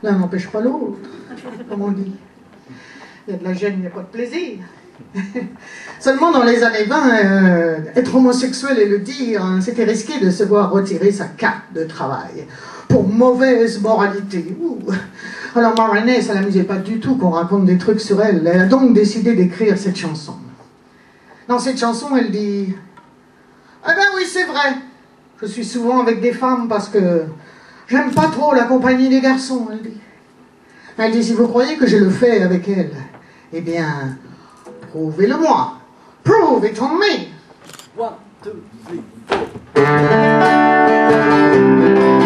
L'un n'empêche pas l'autre, comme on dit. Il y a de la gêne, il n'y a pas de plaisir. Seulement dans les années 20, être homosexuel et le dire, hein, c'était risqué de se voir retirer sa carte de travail pour mauvaise moralité. Ouh. Alors Marinette, ça ne l'amusait pas du tout qu'on raconte des trucs sur elle. Elle a donc décidé d'écrire cette chanson. Dans cette chanson, elle dit « Ah ben oui, c'est vrai, je suis souvent avec des femmes parce que j'aime pas trop la compagnie des garçons, elle dit. Elle dit, si vous croyez que je le fais avec elle, eh bien, prouvez-le-moi. Prove it on me. 1, 2, 3, 4.